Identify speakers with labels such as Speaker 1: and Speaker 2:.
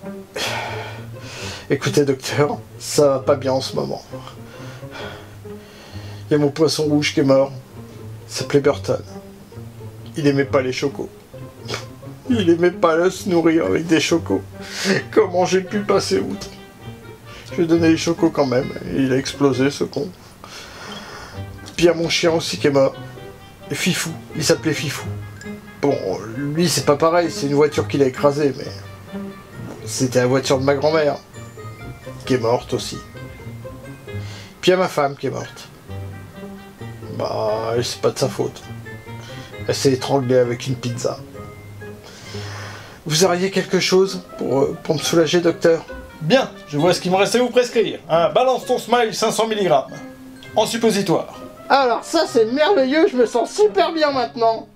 Speaker 1: Écoutez, docteur, ça va pas bien en ce moment. Il y a mon poisson rouge qui est mort. Il s'appelait Burton. Il aimait pas les chocos. Il aimait pas se nourrir avec des chocos. Comment j'ai pu passer outre? Je lui ai donné les chocos quand même. Et il a explosé, ce con. Puis il y a mon chien aussi qui est mort. Et Fifou. Il s'appelait Fifou. Bon, lui, c'est pas pareil. C'est une voiture qu'il a écrasée, mais... C'était la voiture de ma grand-mère. Qui est morte aussi. Puis il y a ma femme qui est morte. Bah, c'est pas de sa faute. Elle s'est étranglée avec une pizza. Vous auriez quelque chose pour me soulager, docteur?
Speaker 2: Bien, je vois ce qu'il me reste à vous prescrire. Balance ton smile 500 mg. En suppositoire.
Speaker 1: Alors ça, c'est merveilleux, je me sens super bien maintenant.